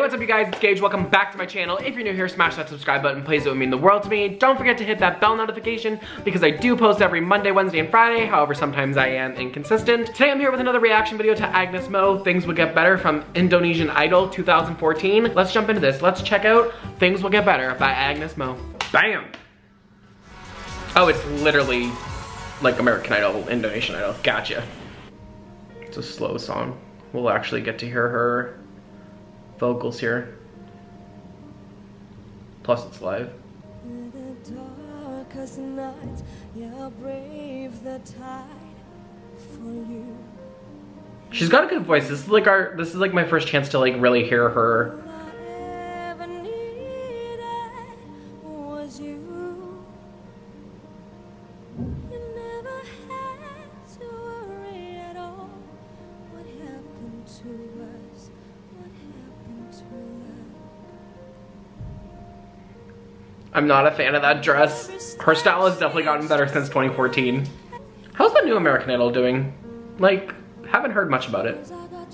what's up you guys, it's Gage. Welcome back to my channel. If you're new here, smash that subscribe button, please. It would mean the world to me. Don't forget to hit that bell notification because I do post every Monday, Wednesday, and Friday. However, sometimes I am inconsistent. Today I'm here with another reaction video to Agnes Mo, Things Will Get Better from Indonesian Idol 2014. Let's jump into this. Let's check out Things Will Get Better by Agnes Mo. Bam! Oh, it's literally like American Idol, Indonesian Idol. Gotcha. It's a slow song. We'll actually get to hear her vocals here. Plus it's live. She's got a good voice. This is like my first chance to like really hear her. I'm not a fan of that dress. Her style has definitely gotten better since 2014. How's the new American Idol doing? Like, haven't heard much about it.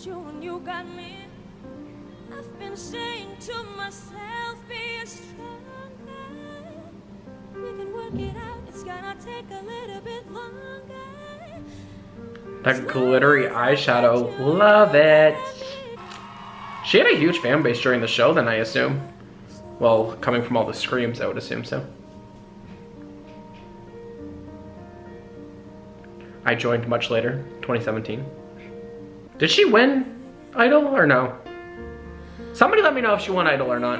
That glittery eyeshadow, love it. She had a huge fan base during the show then, I assume. Well, coming from all the screams, I would assume so. I joined much later, 2017. Did she win Idol or no? Somebody let me know if she won Idol or not.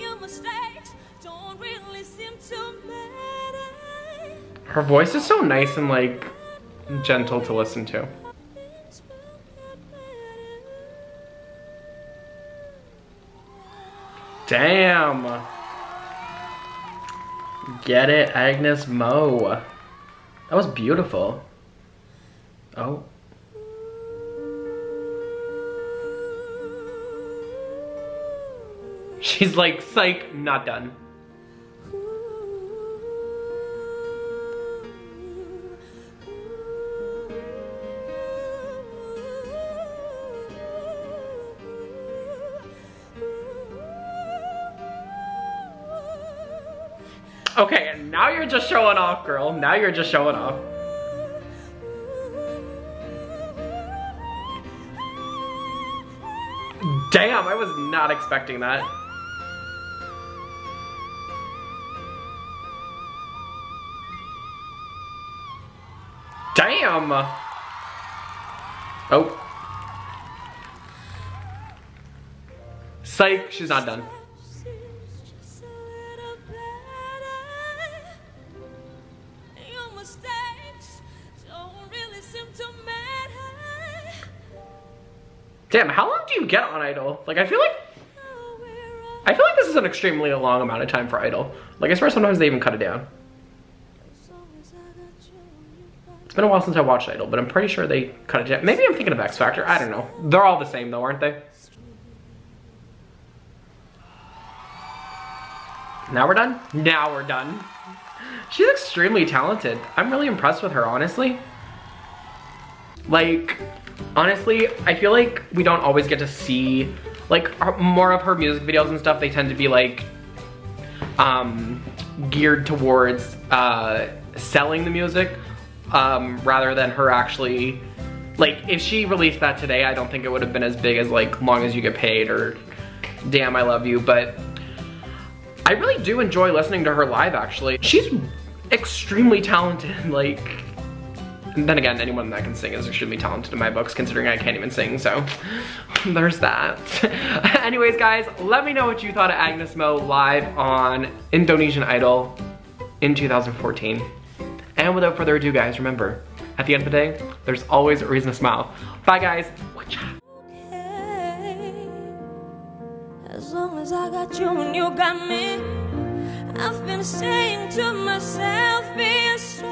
Her voice is so nice and like gentle to listen to. Damn. Get it, Agnes Mo. That was beautiful. Oh. She's like, psych, not done. Okay, and now you're just showing off, girl. Now you're just showing off. Damn, I was not expecting that. Damn! Oh. Psych, she's not done. Damn, how long do you get on Idol? Like, I feel like this is an extremely long amount of time for Idol. Like, I swear sometimes they even cut it down. It's been a while since I watched Idol, but I'm pretty sure they cut it down. Maybe I'm thinking of X Factor, I don't know. They're all the same though, aren't they? Now we're done? Now we're done. She's extremely talented. I'm really impressed with her, honestly. Like, honestly, I feel like we don't always get to see, like, more of her music videos and stuff. They tend to be, like, geared towards selling the music rather than her actually, like, if she released that today, I don't think it would have been as big as, like, Long As You Get Paid or Damn I Love You, but I really do enjoy listening to her live, actually. She's extremely talented, like, and then again, anyone that can sing is extremely talented in my books, considering I can't even sing, so there's that. Anyways, guys, let me know what you thought of Agnes Mo live on Indonesian Idol in 2014. And without further ado, guys, remember, at the end of the day, there's always a reason to smile. Bye, guys. As long as I got you and you got me, I've been saying to myself, be a